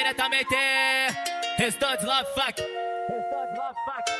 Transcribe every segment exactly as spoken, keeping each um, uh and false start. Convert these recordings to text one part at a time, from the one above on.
Diretamente, Restantes Love Fuck. Restantes Love Fuck.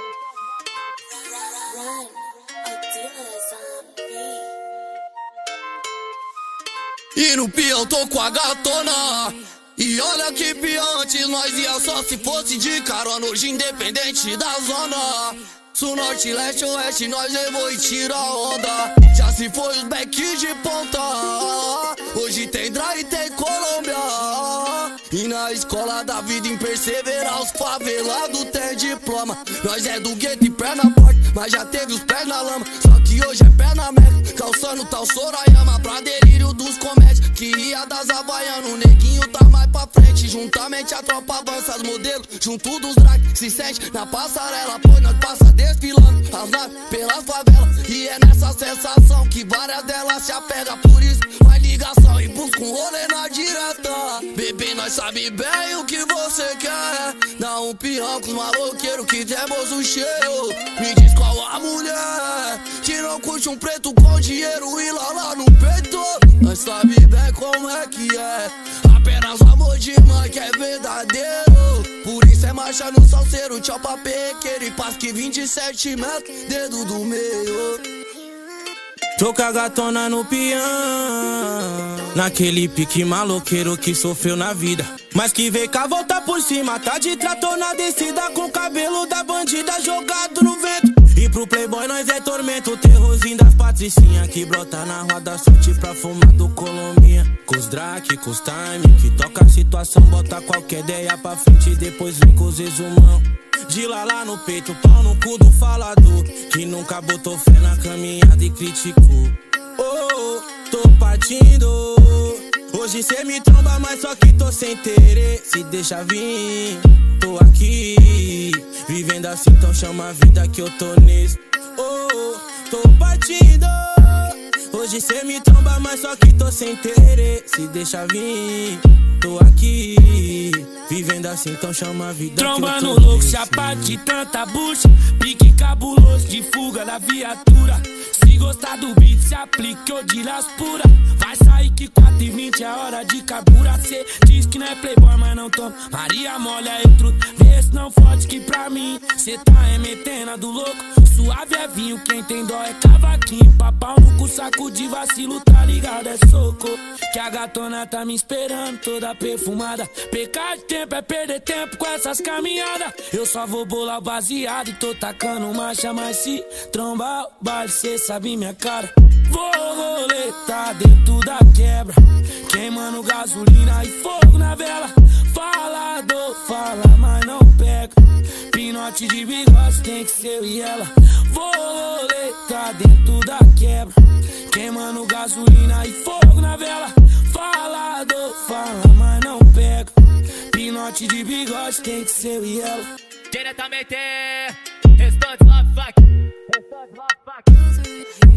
E no peão tô com a gatona. E olha que pior, antes nós ia só se fosse de carona. Hoje independente da zona, sul, norte, leste, oeste, nós levou e tira a onda. Já se foi os back de ponta, hoje tem Dra e tem Colômbia. E na escola da vida em perseverar, os favelados tem diploma. Nós é do gueto e pé na porta, mas já teve os pés na lama. Só que hoje é pé na merda, calçando tal Sorayama. Pra delírio dos comédios, que ia das Havaianas. O neguinho tá mais pra frente, juntamente a tropa avança as modelos. Junto dos drag, se sente na passarela. Pois nós passa desfilando as naves pelas favelas. E é nessa sensação que várias delas se apegam. Por isso faz ligação e busca um rolê na direta. Bebê, nós sabe bem o que você quer. Dá um pião com os maloqueiros que temos um cheiro. Me diz qual a mulher que não curte um preto com dinheiro e lá lá no peito. Nós sabe bem como é que é. Apenas amor de mãe que é verdadeiro. Por isso é marcha no salseiro, tchau pra pequeno. E paz que vinte e sete metros, dedo do meio. Tô com a gatona no peão, naquele pique maloqueiro que sofreu na vida, mas que veio cá voltar por cima. Tá de trator na descida, com o cabelo da bandida jogado no vento. E pro playboy nós é tormento, o terrorzinho das patricinhas que brota na rua da sorte pra fumar do Colombinha. Com os drake, com os time, que toca a situação, bota qualquer ideia pra frente e depois vem com os exumão. De lá lá no peito, pau no cu do falador, que nunca botou fé na caminhada e criticou. Oh, tô partindo. Hoje cê me tromba, mas só que tô sem querer. Se deixa vir, tô aqui, vivendo assim, então chama a vida que eu tô nisso. Oh, tô partindo. Hoje cê me tromba, mas só que tô sem querer. Se deixa vir, tô aqui, vivendo assim, então chama a vida Tromba que eu tô no louco, nisso. chapa de tanta bucha, pique cabuloso de fuga da viatura. Se gostar do beat, se aplique ou de las pura. Vai sair que quatro e vinte é hora de cabura. Cê diz que não é playboy, mas não toma Maria molha e truta. Vê se não fode que pra mim cê tá remetendo a do louco. Suave é vinho, quem tem dó é cavaquinho. Papau no cu, saco de vacilo, tá ligado? É soco. Que a gatona tá me esperando, toda perfumada. Pecar de tempo é perder tempo com essas caminhadas. Eu só vou bolar baseado e tô tacando marcha. Mas se trombar o baile, cê sabe minha cara. Vou roletar dentro da quebra, queimando gasolina e fogo na vela. Falador, fala, mas não pega. Pinote de bigode tem que ser eu e ela. Vou roletar dentro da quebra, queimando gasolina e fogo na vela. Falador, fala, mas não pega. Pinote de bigode tem que ser eu e ela. Diretamente, Restantes Love Fuck. Restantes Love Fuck.